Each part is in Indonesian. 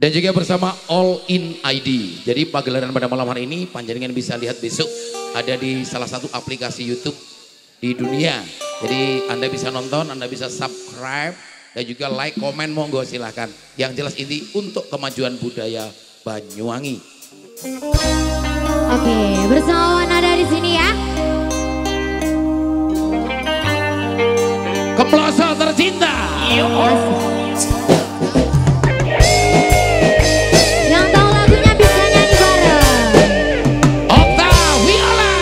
Dan juga bersama All In ID. Jadi pagelaran pada malam hari ini panjenengan bisa lihat besok ada di salah satu aplikasi YouTube di dunia. Jadi Anda bisa nonton, Anda bisa subscribe dan juga like, komen, monggo silahkan. Yang jelas ini untuk kemajuan budaya Banyuwangi. Oke, bersama Nada di sini ya. Keploso tercinta. Yang tahu lagunya bisa nyanyi bareng. Okta Viola.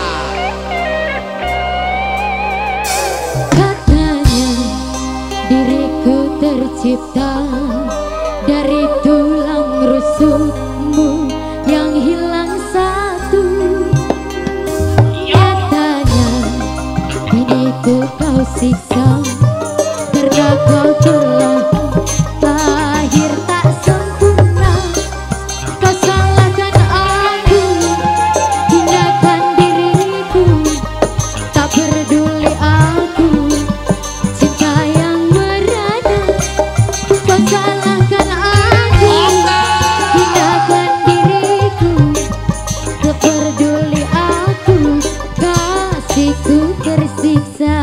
Katanya diriku tercipta dari tulang rusukmu yang hilang satu. Katanya kini ku kau siksa karena kau telah lahir tak sempurna. Kau salahkan aku, hinakan diriku, tak peduli aku cinta yang merana. Kau salahkan aku, hinakan diriku, tak peduli aku kasihku tersiksa.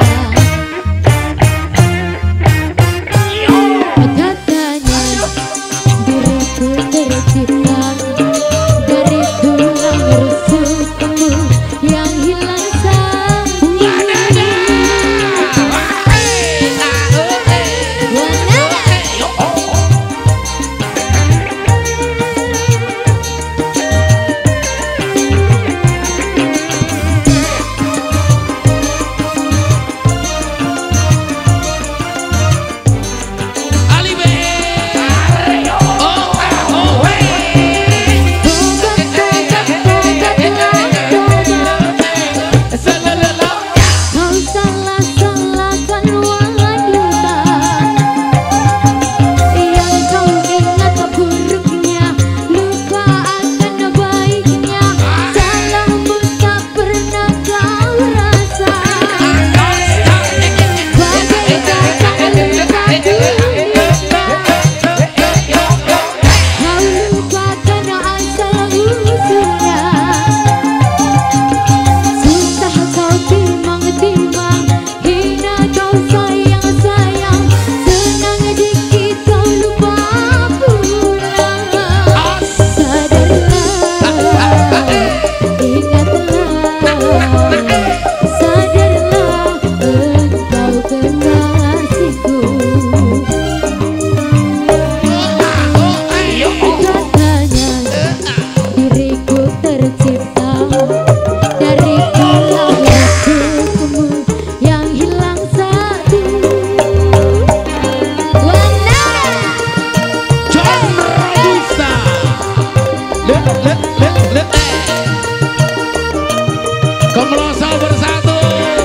Keploso bersatu.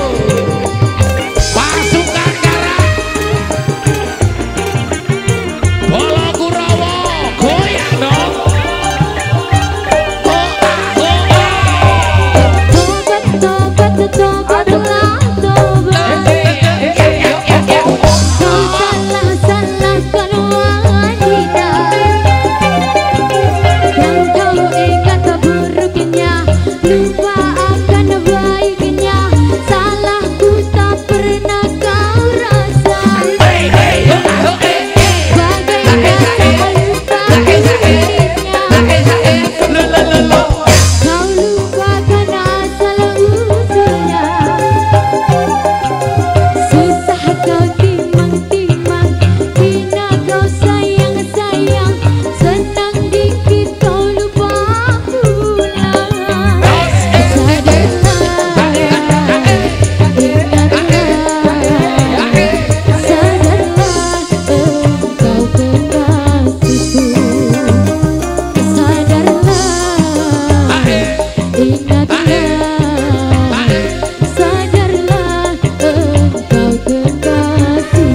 Pasukan Karang. Bolokurawa goyang dong.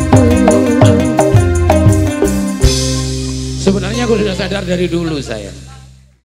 Sebenarnya aku sudah sadar dari dulu saya.